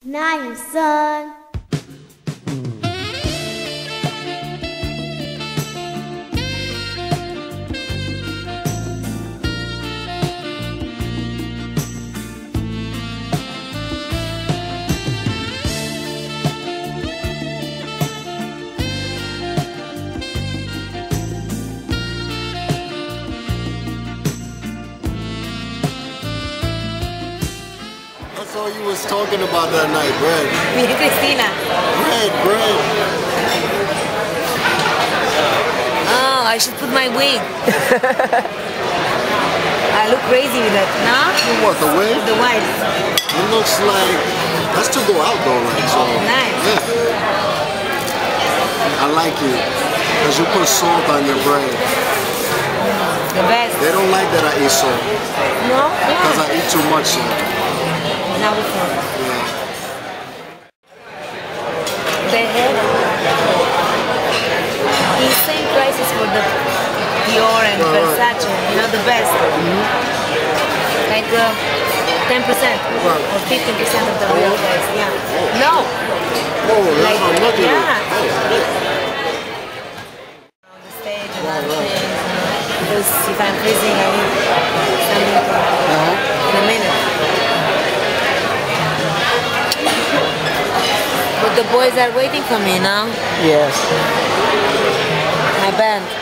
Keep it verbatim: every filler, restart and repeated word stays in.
Nice, son. That's all you was talking about that night, bread. Me and Cristina. Bread, bread. Oh, I should put my wig. I look crazy with that, no? What, the wig? The white. It looks like, that's to go out though, like, so. Nice. Yeah. I like it, because you put salt on your bread. The best. They don't like that I eat salt. No? Because I eat too much salt. Now before. Yeah. They have insane prices for the Dior and Right, right. Versace, you know, the best. Mm-hmm. Like uh, ten percent Right. or fifteen percent of the real Oh. price. Yeah. No. Oh, that's Like, I'm looking yeah. at. Oh, shit. On the stage and Right, other right. things. You know, because if I'm freezing, I need something to Uh-huh. in a minute. But the boys are waiting for me now. Yes. My band.